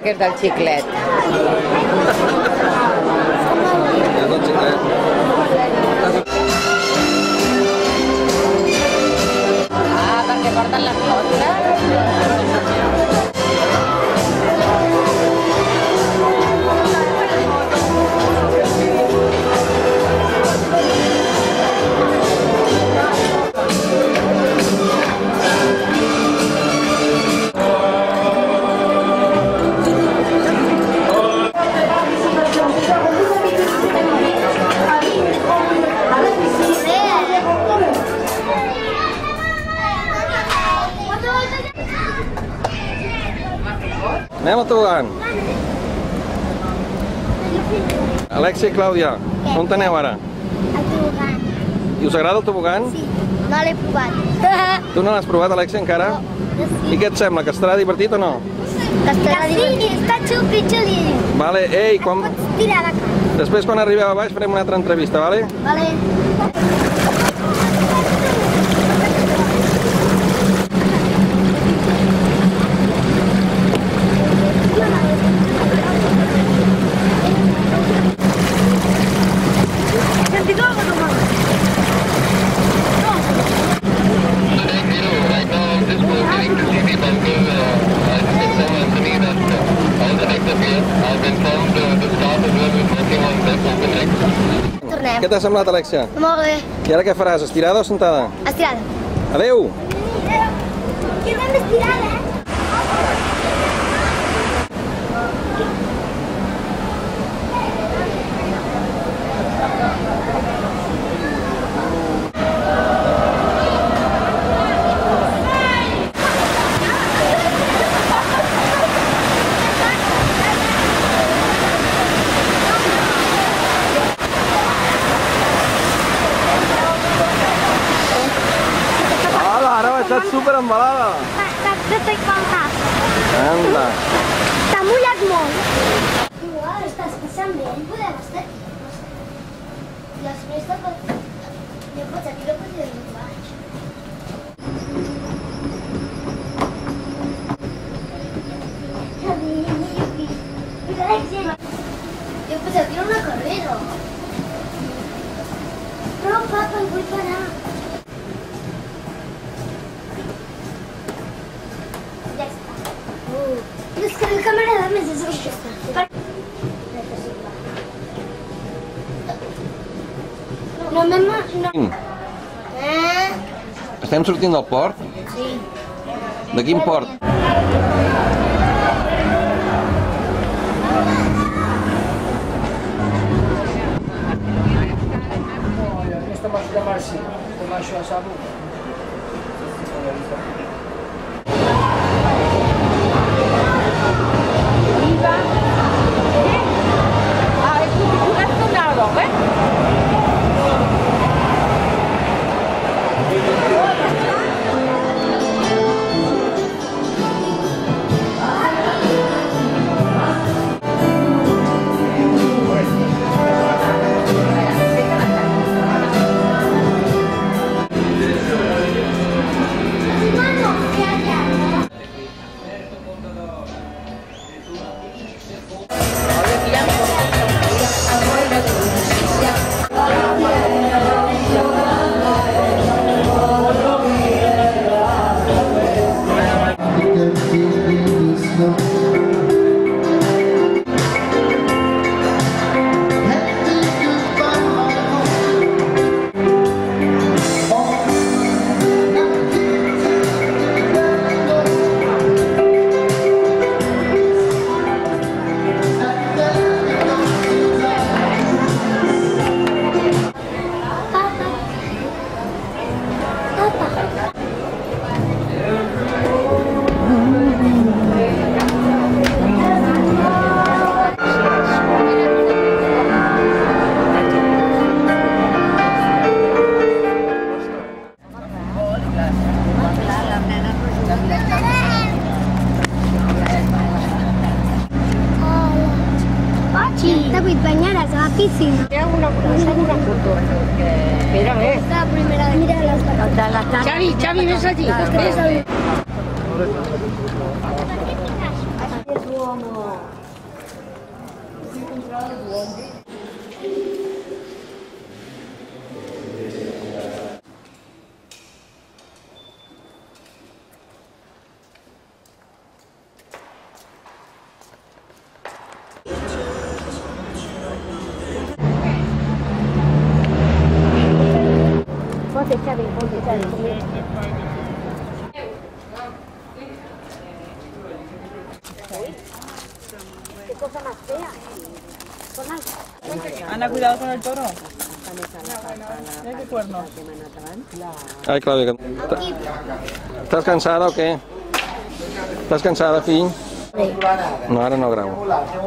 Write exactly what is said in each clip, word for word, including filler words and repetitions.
que és del xiclet. És del xiclet. Ah, perquè porten les coses. Anem al tobogan. Alexia i Clàudia, on aneu ara? El tobogan. I us agrada el tobogan? Sí, no l'he provat. Tu no l'has provat, Alexia, encara? No, sí. I què et sembla, que estarà divertit o no? Que estarà divertit. Està xupi xuli. Vale, ei, quan... Pots tirar de cara. Després quan arribeu a baix farem una altra entrevista, vale? Vale. Tornem. Què t'ha semblat, Alexia? Molt bé. I ara què faràs, estirada o sentada? Estirada. Adeu! Quedem estirada, eh? Estàs super embalada. Estic faltat. Anda. T'ha mullat molt. Igual, estàs passant bé. Podem estar aquí. I després de... Jo pots aquí, no pots dir on vaig. Jo pots aquí una carrera. Però, papa, el vull parar. És que el que m'agrada més és aquesta. No, mamà, no. Eh? Estem sortint del port? Sí. De quin port? Aquesta masia Marci, com això, sabo. Ah, és un restaurant, eh? vuit banyades a la piscina. Hi ha una, una foto. Espera, eh? La primera de... Mira les vaques. Xavi, Xavi, vés allí. Vés allí. És bona. Ponte Xavi, ponte Xavi, conmigo. Qué cosa más fea. Ana, cuidado con el toro. Ay, Claudia, ¿estás cansada o qué? ¿Estás cansada, fill? No, ara no gravo.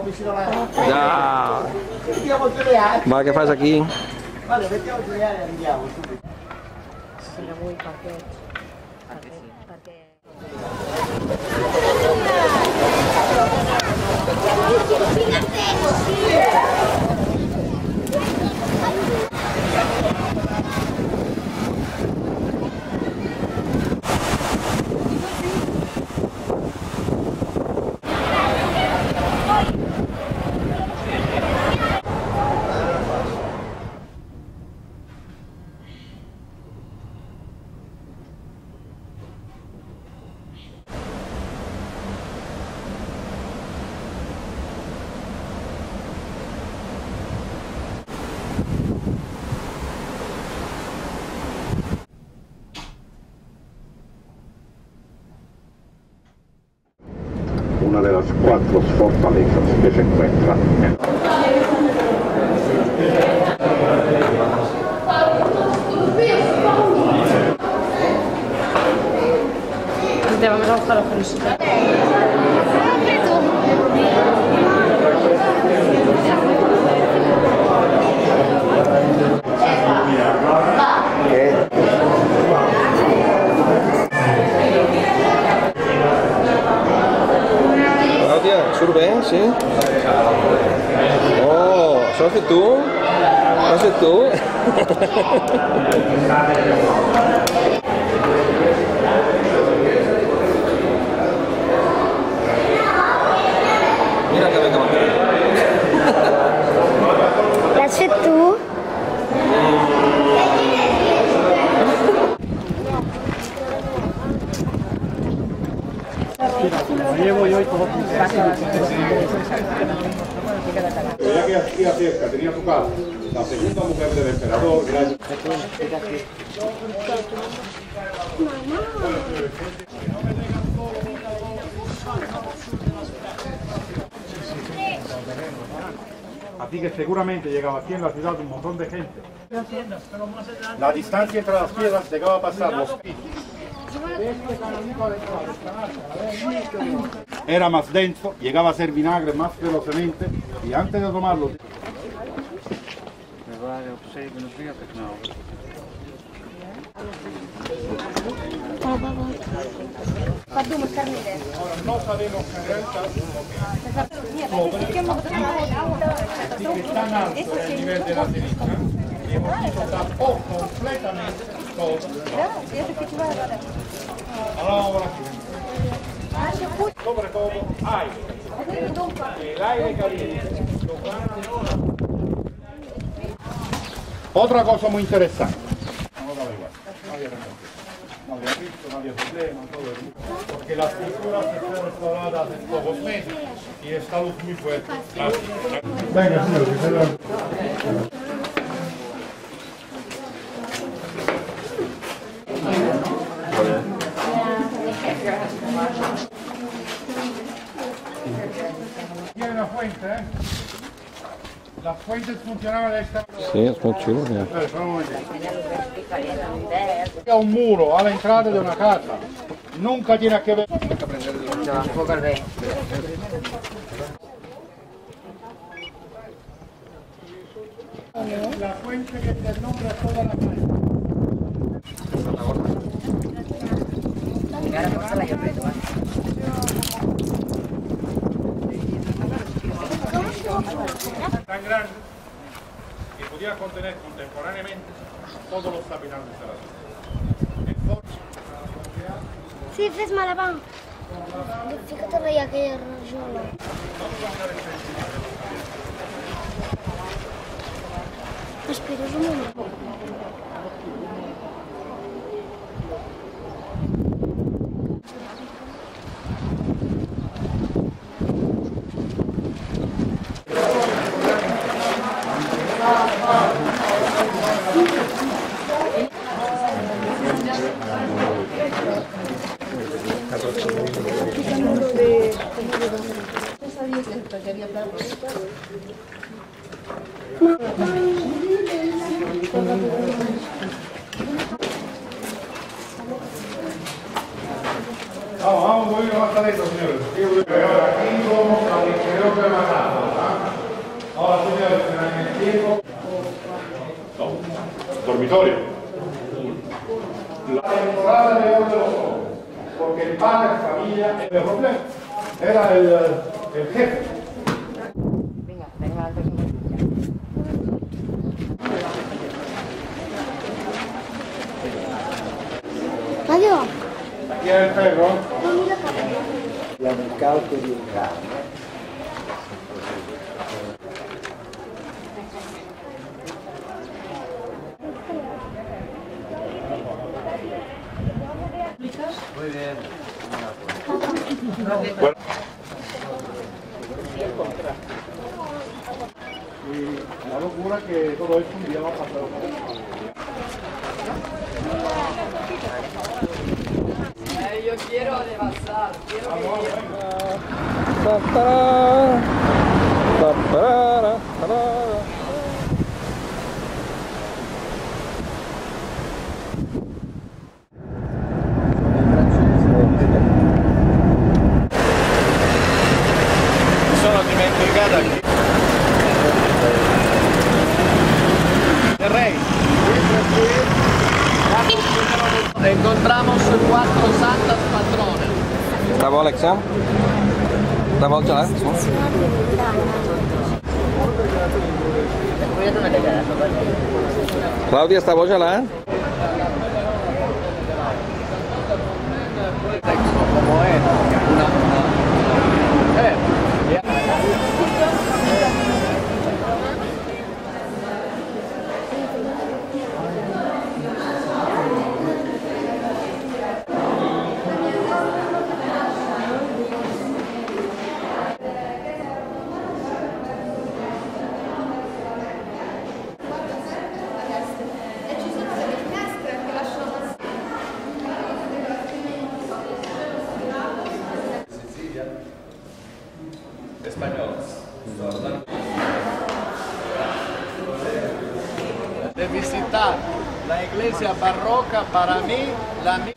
Ja! Va, què fas aquí? Vale, vete a estudiar y andiamo. Se la vull perquè... perquè... Una de las cuatro fortalezas que se encuentran en Te vamos a buscar los felicidades. Clàudia, surt bé, sí? Oh, això has fet tu? Ho has fet tu? Mira que bé que m'ha fet. L'has fet tu? Lo llevo yo y todo. Ya que aquí cerca tenía su casa, la segunda mujer del emperador, gracias. Así que seguramente llegaba aquí en la ciudad un montón de gente. La distancia entre las piedras llegaba a pasar los pies. Era más denso, llegaba a ser vinagre más velozmente y antes de tomarlo... No sabemos en realidad que es tan alto el nivel de la ceniza y hemos visto tapó completamente todo. Ahora sobre todo aire, el aire caliente. Otra cosa muy interesante. No había visto, no había problema, todo el mundo. Porque las pinturas están restauradas en pocos meses y esta luz muy fuerte. Venga, señor, que se lo... Tiene una fuente, ¿eh? Las fuentes funcionaban de esta... Sí, és molt xulo. Ja. Espera, espera un momento. Hay un muro a la entrada de una casa. Nunca tiene que ver... Se va a enfocar bé. La fuente que te nombra toda la calle. Vinga, ara posa-la jo preto, va. Tan grande que podía contener contemporáneamente todos los habitantes de la ciudad. Sí, fes-me la banc. Fica-te-la ja aquella rajola. Esperes un momento. Vamos, vamos un poquito más adentro, señores. Ahora aquí vamos al interior de la casa. Ahora, señores, en el tiempo. No, dormitorio. La temporada de oro de los hombres, porque el padre de familia era el problema, era el, el jefe. Venga, venga, alto. Mario, Chi è il ferro? non mi lo capito. La del calco di un cane. Muy bien. Bueno. Y la locura que todo esto un día va a pasar. Eh, yo quiero avanzar, quiero vivir. Ta-ta-ra, ta-ta-ra, ta-ra. Mi sono dimenticato aquí. El rey. Encontramos cuatro santas patrones. Està bo, Alexa? Està bo el gelat? Clàudia, està bo el gelat? Como es una, una... Eh. De visitar la iglesia barroca para mí, la mi...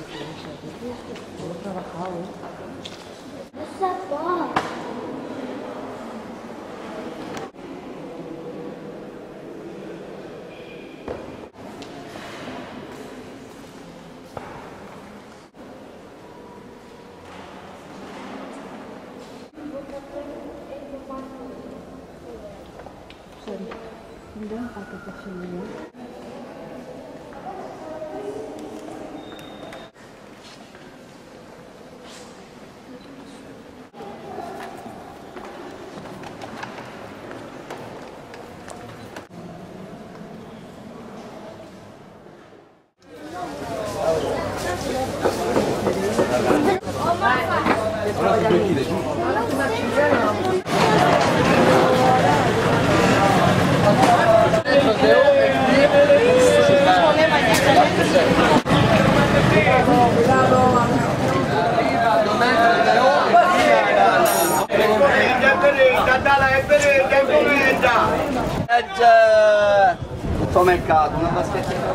Sto mercato, una vaschetta.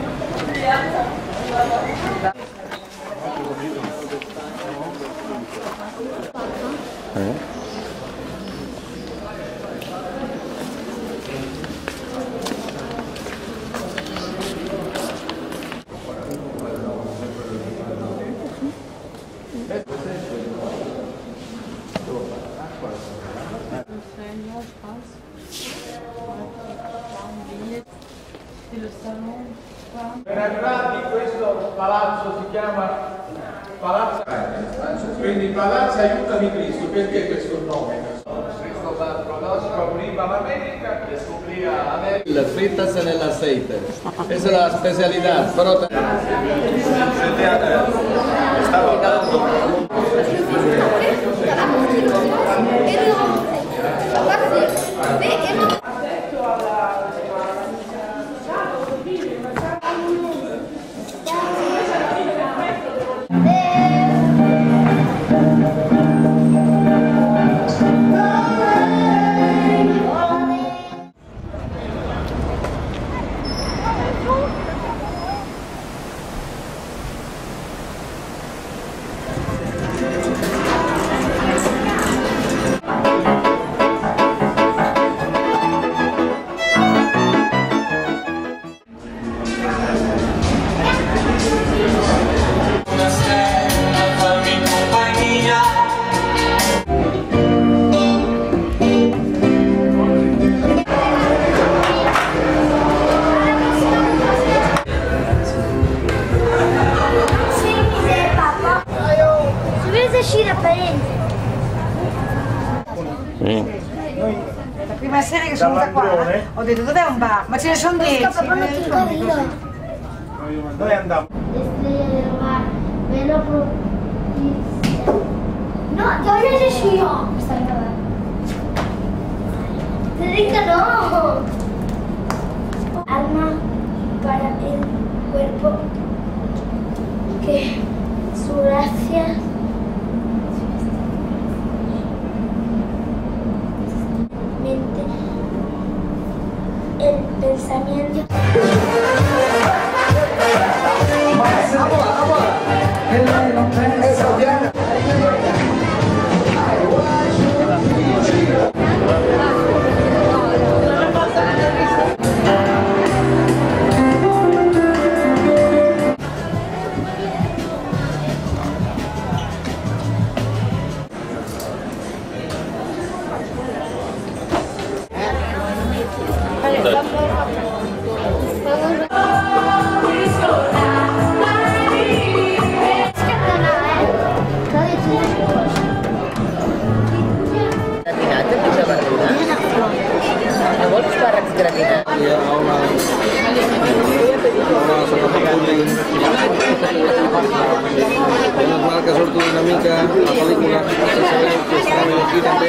Eh? realtà di questo palazzo si chiama Palazzo, quindi Palazzo Aiutami Cristo, perché questo nome? Cristo va pronto scopriva l'America e scopriva l'America. Fritas en el aceite. Esa es la especialidad. Pero... Sì. La prima sera che sono venuta qua, ho detto dov'è un bar? Ma ce ne sono dieci. Noi andiamo. No, dove c'è io? Federica no. Alma para el cuerpo que su gracia mente el pensamiento. Iya, Oma. Oma sama Puli. Normal que surto una mica la pel·lícula, sense saber que estava aquí també.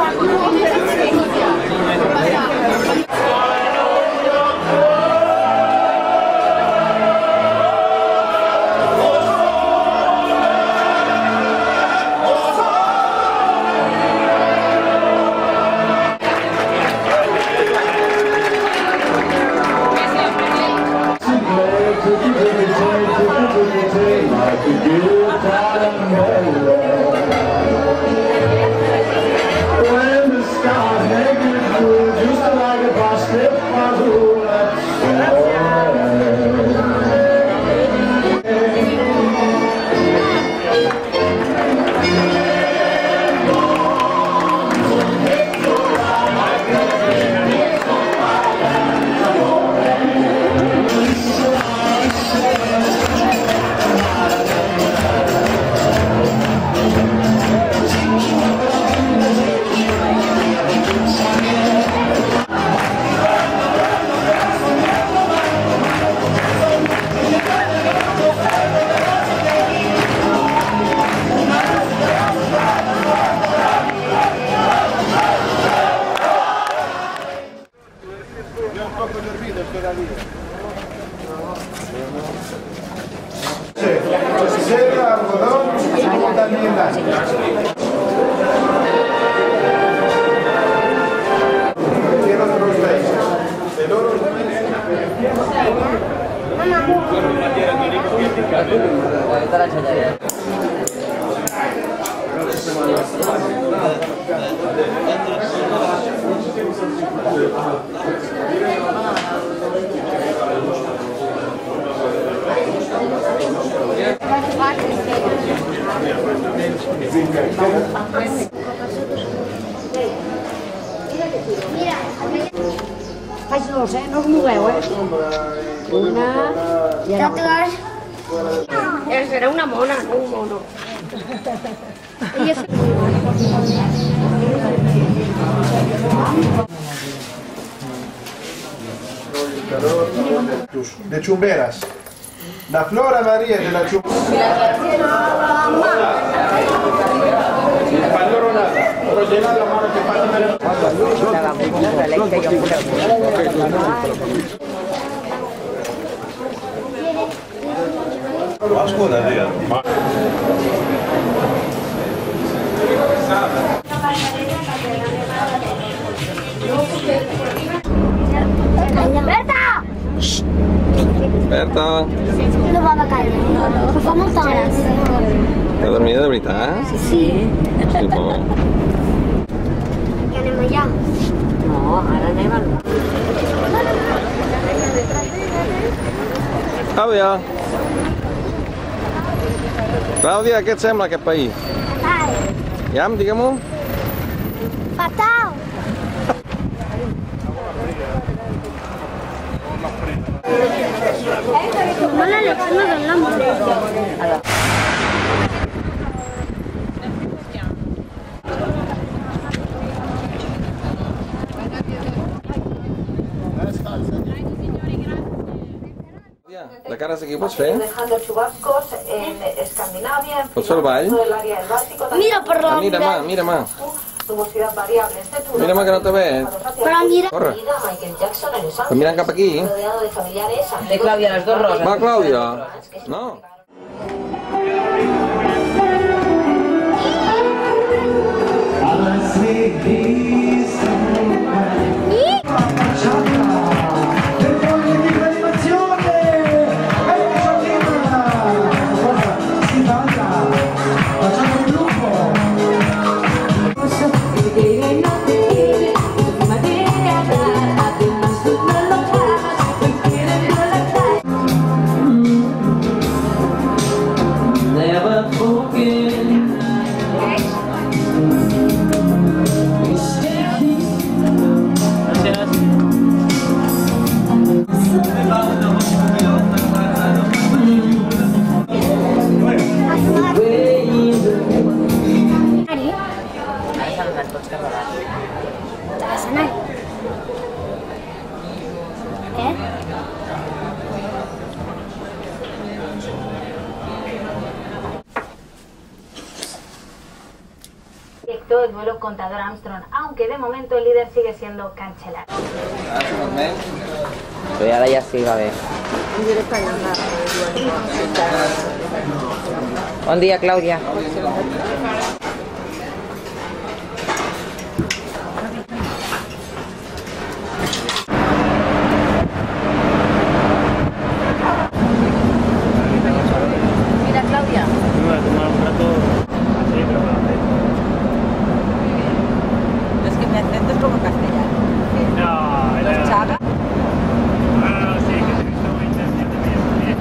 Sera, algodón, segunda mierda. Quiero de los países. El oro Faig dos, eh? No us mogueu, eh? Una... I ara una. Era una mona, no un mono. Jesús, de Chumberas. La Flora María de la Chumberas. Berta! Berta, No va a caer. Em fa molta gràcia. t'has dormit de veritat? Sí. Sí, pobre. Que anem allà. No, ara anem al... Clàudia. Clàudia, què et sembla aquest país? Fatal. Iam, digue-m'ho. Fatal. No la lección del nombre. De cara aquí pots fer? Dejando chubascos en Escandinavia, en Pots fer el ball? todo el área del Báltico, también Mira per la Mira, mà, mira, mà. nubosidad variable. Este turno Mira, mà, que no te veig. Però mira. Corre. Michael Jackson en Los Pues mirant cap aquí. rodeado de familiares. De Clàudia, les dos roses. Va, Clàudia. No. El duelo contra Dora Armstrong, aunque de momento el líder sigue siendo Cancelar. Però ara ja sí, va bé. Bon dia, Clàudia. Mira, Claudia. Es que me acento como castellano. No, ¿Los chaga? Ah, sí, que se hizo muy bien.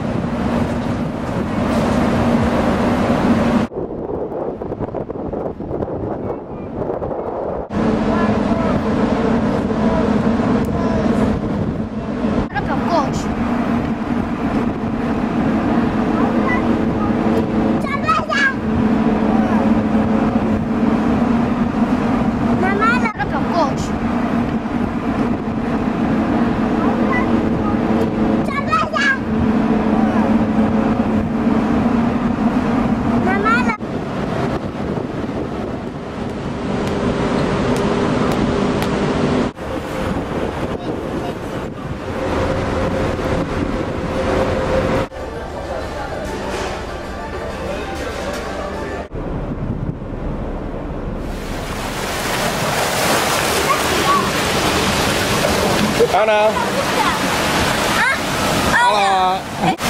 Agafar un coix. Cervesa! Mamà, agafar un coix. Cervesa! Mamà, Anna. Hola.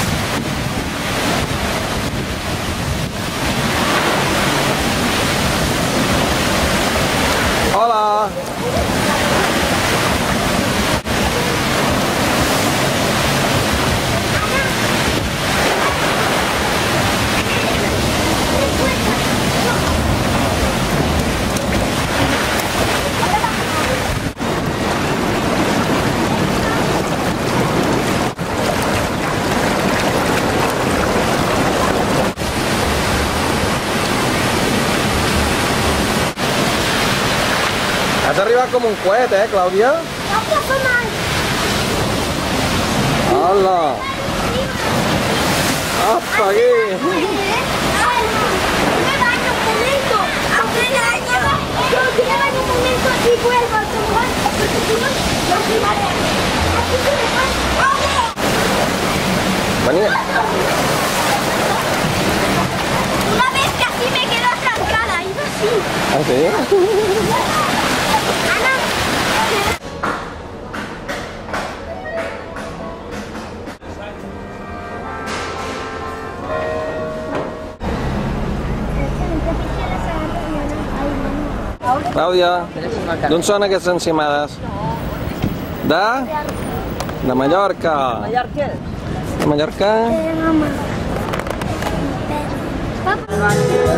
Hola. Has arribat com un coet, eh, Clàudia? Clàudia, som al... Ah, ¡Hala! ¡Hasta aquí! Vení. Una vez casi me quedo atrancada, iba así. ¿Ah, sí? Ana. Clàudia, d'on són aquestes encimades? De? De Mallorca. Mallorca. De Mallorca? Eh, mamá. Papá.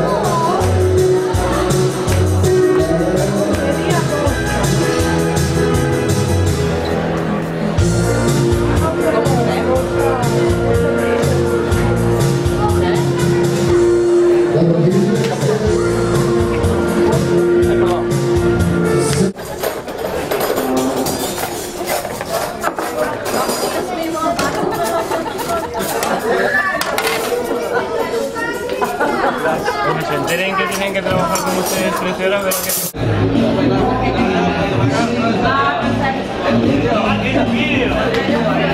Cuando se enteren que tienen que trabajar con ustedes tres horas, verán que...